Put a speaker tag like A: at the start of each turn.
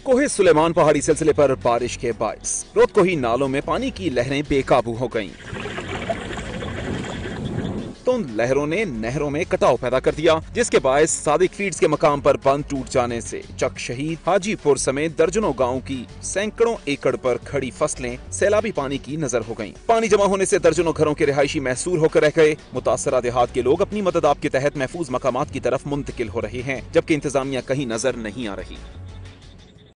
A: कोहे सुलेमान पहाड़ी सिलसिले पर बारिश के बायस रोतकोही नालों में पानी की लहरें बेकाबू हो गईं। तो लहरों ने नहरों में कटाव पैदा कर दिया, जिसके बायस सादिक फीड्स के मकाम पर बंद टूट जाने से चक शहीद, हाजीपुर समेत दर्जनों गांवों की सैकड़ों एकड़ पर खड़ी फसलें सैलाबी पानी की नजर हो गईं। पानी जमा होने से दर्जनों घरों के रिहायशी महसूर होकर रह गए। मुतासरा देहात के लोग अपनी मदद आप के तहत महफूज मकामात की तरफ मुंतकिल हो रहे हैं, जबकि इंतजामिया कहीं नजर नहीं आ रही।